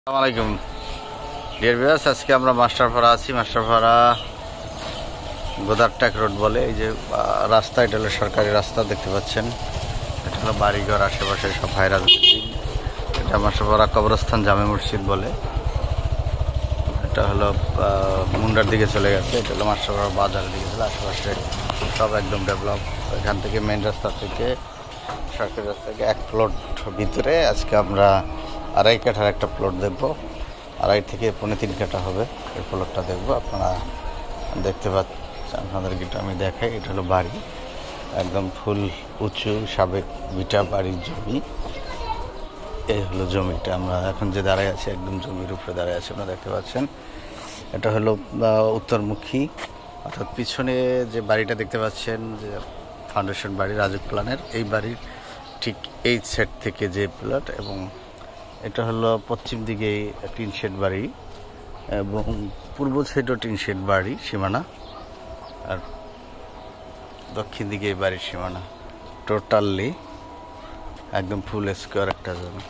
আসসালামু আলাইকুম dear viewers, আজকে আমরা মাস্টারপাড়া আছি। মাস্টারপাড়া গোদারটাক রোড বলে। এই যে রাস্তা, এটা হলো সরকারি রাস্তা দেখতে পাচ্ছেন। এটা হলো বাড়িঘর, আশেপাশে সব ভাইরা। এটা মাস্টারপাড়া কবরস্থান জামে মসজিদ বলে। এটা হলো মুন্ডার দিকে চলে গেছে। এটা হলো মাস্টারপাড়া বাজারের দিকে চলে। আশেপাশে সব একদম ডেভেলপ। এখান থেকে মেন রাস্তা থেকে, সরকারি রাস্তা থেকে 1 প্লট ভিতরে আজকে আমরা 2.5 কাঠার একটা প্লট দেখবো। 2.5 থেকে 3.25 কাঠা হবে এই প্লটটা দেখবো। আপনারা দেখতে পাচ্ছেন, আপনাদেরকে আমি দেখাই। এটা হলো বাড়ি, একদম ফুল উঁচু সাবেক ভিটা বাড়ির জমি। এই হলো জমিটা। আমরা এখন যে দাঁড়ায় আছি, একদম জমির উপরে দাঁড়ায় আছি, আপনারা দেখতে পাচ্ছেন। এটা হলো উত্তরমুখী, অর্থাৎ পিছনে যে বাড়িটা দেখতে পাচ্ছেন, যে ফাউন্ডেশন বাড়ি রাজুক প্ল্যানের, এই বাড়ির ঠিক এই সাইড থেকে যে প্লট, এবং এটা হলো পশ্চিম দিকে টিন শেড বাড়ি, এবং পূর্ব সাইডও টিন শেড বাড়ি সীমানা, আর দক্ষিণ দিকে এই বাড়ির সীমানা। টোটালি একদম ফুল স্কোয়ার একটা জমি,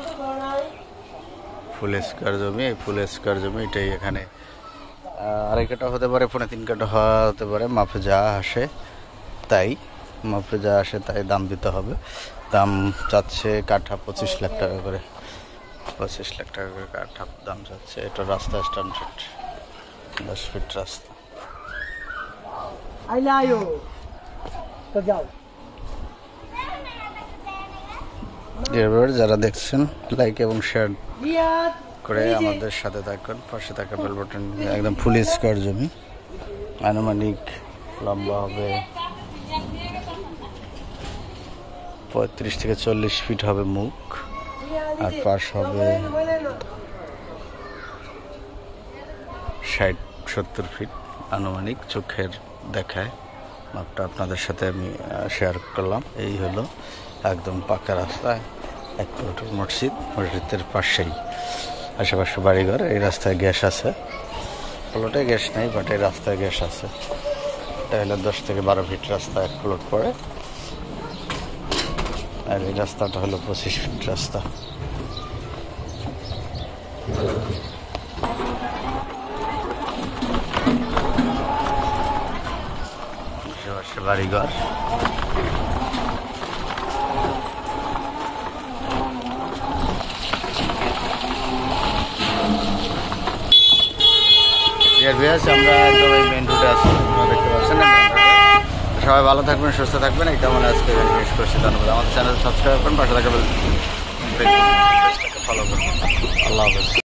ফুল স্কোয়ার জমি। এই ফুল স্কোয়ার জমি এটাই এখানে 2.5 কাঠা হতে পারে, 3.25 কাঠা হতে পারে। মাপে যা আসে তাই, মাপে যা আসে তাই দাম দিতে হবে। দাম চাচ্ছে কাঠা 25 লাখ টাকা করে, 25 লাখ টাকা করে কাঠা দাম চাচ্ছে। এটা রাস্তা স্ট্যান্ডার্ড 10 ফিট রাস্তা। যারা দেখছেন, লাইক এবং শেয়ার করে আমাদের সাথে থাকুন, পাশে থাকা বেল বাটন। একদম ফুল স্কোয়ার জমি, আনুমানিক লম্বা হবে 35 থেকে 40 ফিট হবে মুখ, আর পাশ হবে 60-70 ফিট আনুমানিক। চোখের দেখায় মাপটা আপনাদের সাথে আমি শেয়ার করলাম। এই হলো একদম পাকা রাস্তায় 1 কিলোমিটার মসজিদ, মসজিদের পাশেই আশেপাশে বাড়িঘর। এই রাস্তায় গ্যাস আছে, প্লটে গ্যাস নেই, বাট এই রাস্তায় গ্যাস আছে। এটা হলো 10 থেকে 12 ফিট রাস্তা, 1 প্লট পড়ে। আর এই রাস্তাটা হলো 25 ফিট রাস্তা। আশেপাশে বাড়িঘর। আমরা একদম এই মেন রুটে আছি, দেখতে পাচ্ছেন। সবাই ভালো থাকবেন, সুস্থ থাকবেন, এই কামনা আজকে শেষ করছি। ধন্যবাদ। আমাদের চ্যানেল সাবস্ক্রাইব করুন, পাশে থাকা বেল ফলো করুন। আল্লাহ হাফেজ।